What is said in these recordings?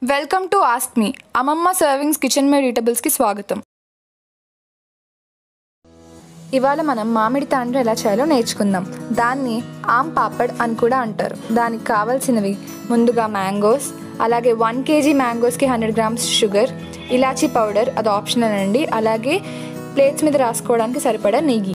Welcome to ask me అమ్మమ్మ servings kitchen made ఈటబుల్స్కి స్వాగతం. ఇవాళ మనం మామిడి తాండ్ర ఎలా చేయాలో నేర్చుకుందాం. దాన్ని ఆమ్ పాపడ్ అని కూడా అంటారు. దానికి కావాల్సినవి ముందుగా మ్యాంగోస్, అలాగే 1 kg మ్యాంగోస్కి 100 grams షుగర్, ఇలాచీ పౌడర్ అది ఆప్షనల్ అండి, అలాగే ప్లేట్స్ మీద రాసుకోవడానికి సరిపడా నెయ్యి.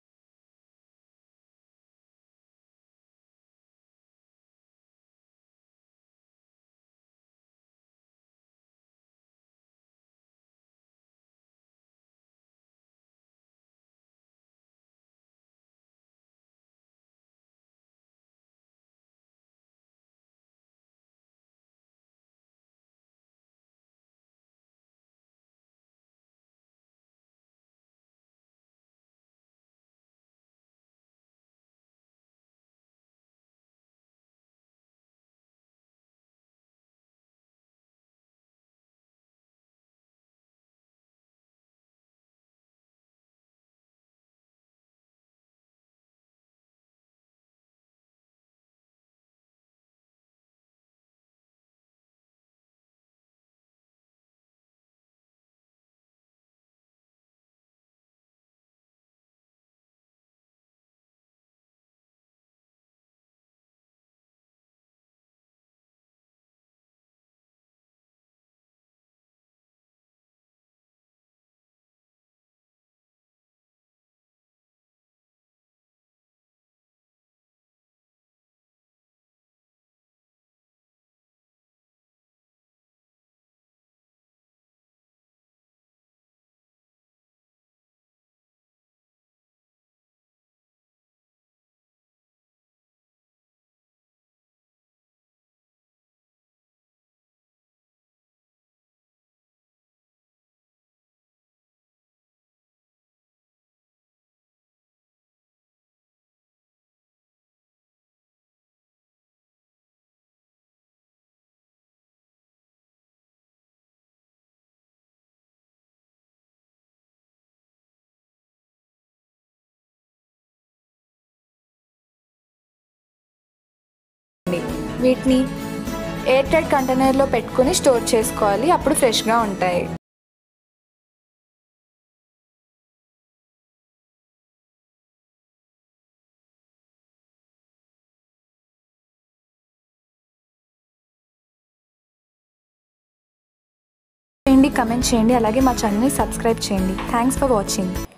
వీటిని ఎయిర్ టైట్ కంటైనర్లో పెట్టుకుని స్టోర్ చేసుకోవాలి, అప్పుడు ఫ్రెష్గా ఉంటాయి. కమెంట్ చేయండి, అలాగే మా ఛానల్ని సబ్స్క్రైబ్ చేయండి. Thanks for watching.